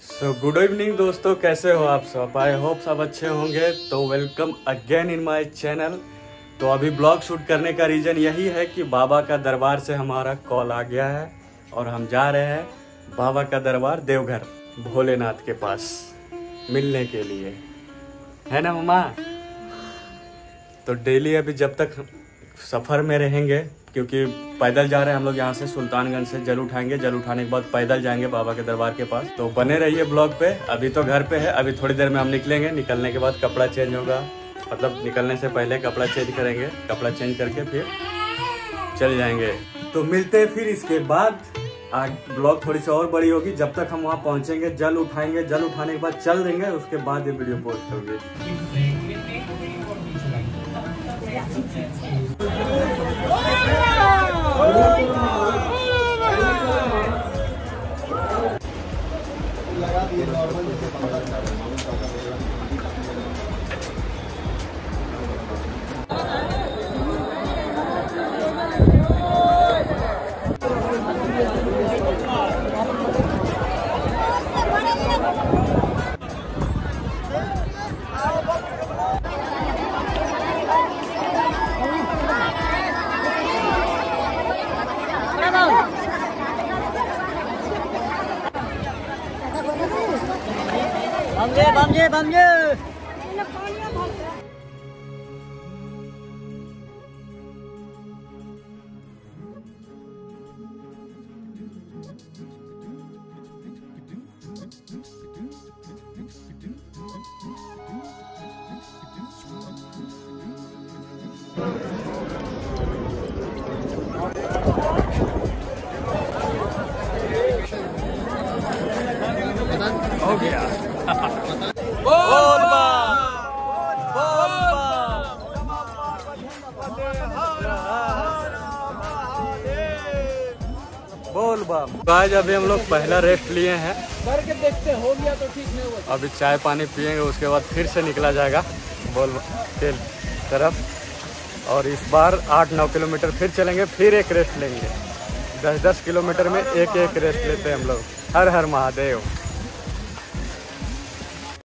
Good evening दोस्तों, कैसे हो आप सब? आई होप सब अच्छे होंगे। तो welcome again in my channel. तो अभी ब्लॉग शूट करने का रीज़न यही है कि बाबा का दरबार से हमारा कॉल आ गया है और हम जा रहे हैं बाबा का दरबार देवघर भोलेनाथ के पास मिलने के लिए, है ना मम्मा? तो डेली अभी जब तक सफ़र में रहेंगे, क्योंकि पैदल जा रहे हैं हम लोग, यहाँ से सुल्तानगंज से जल उठाएंगे, जल उठाने के बाद पैदल जाएंगे बाबा के दरबार के पास। तो बने रहिए ब्लॉग पे। अभी तो घर पे है, अभी थोड़ी देर में हम निकलेंगे। निकलने के बाद कपड़ा चेंज होगा, मतलब निकलने से पहले कपड़ा चेंज करेंगे, कपड़ा चेंज करके फिर चल जाएंगे। तो मिलते हैं फिर इसके बाद। आज ब्लॉग थोड़ी सी और बड़ी होगी, जब तक हम वहाँ पहुँचेंगे, जल उठाएंगे, जल उठाने के बाद चल देंगे, उसके बाद ये वीडियो पोस्ट होगी। बमजे हो गया। बोल बम। आज अभी हम लोग पहला रेस्ट लिए हैं, करके देखते हो गया तो ठीक नहीं हुआ। अभी चाय पानी पियेंगे, उसके बाद फिर से निकला जाएगा बोल के तरफ। और इस बार 8-9 किलोमीटर फिर चलेंगे, फिर एक रेस्ट लेंगे। 10-10 किलोमीटर में एक रेस्ट लेते हैं हम लोग। हर हर महादेव।